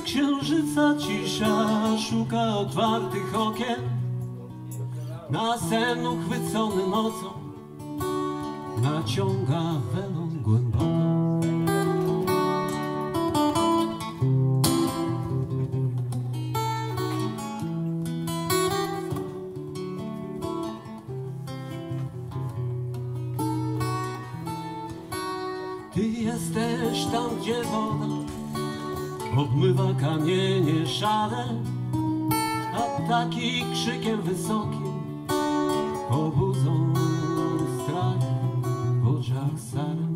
księżyca cisza szuka otwartych okien. Na sen uchwycony nocą naciąga welon głęboko. Ty jesteś tam, gdzie woda obmywa kamienie szare, a taki krzykiem wysokim pobudzą strach w oczach Sary.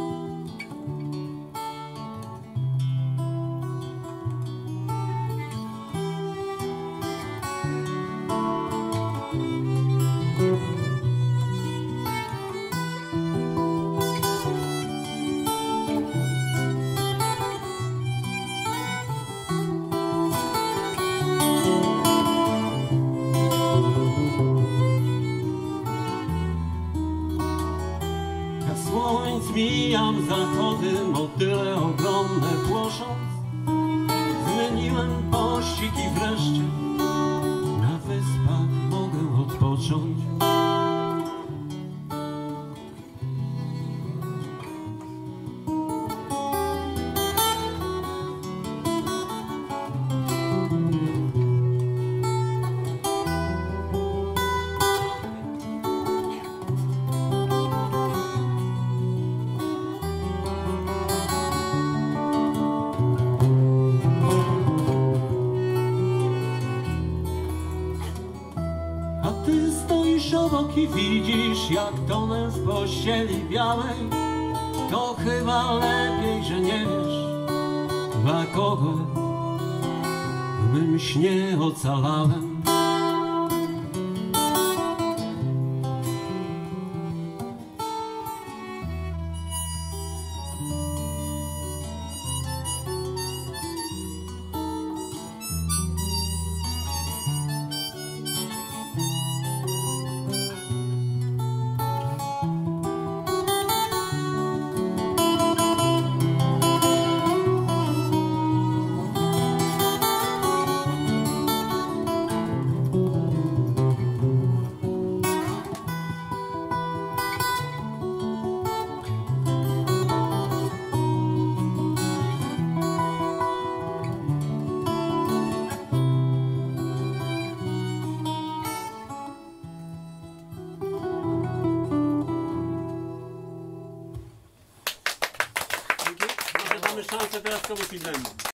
Słońc mijam zachody, motyle ogromne płosząc. Zmieniłem pościg i wreszcie na wyspach mogę odpocząć. Ty stoisz obok i widzisz, jak tonę w pościeli białej. To chyba lepiej, że nie wiesz, dla kogo w mym śnie ocalałem. Może damy szansę teraz komuś innemu.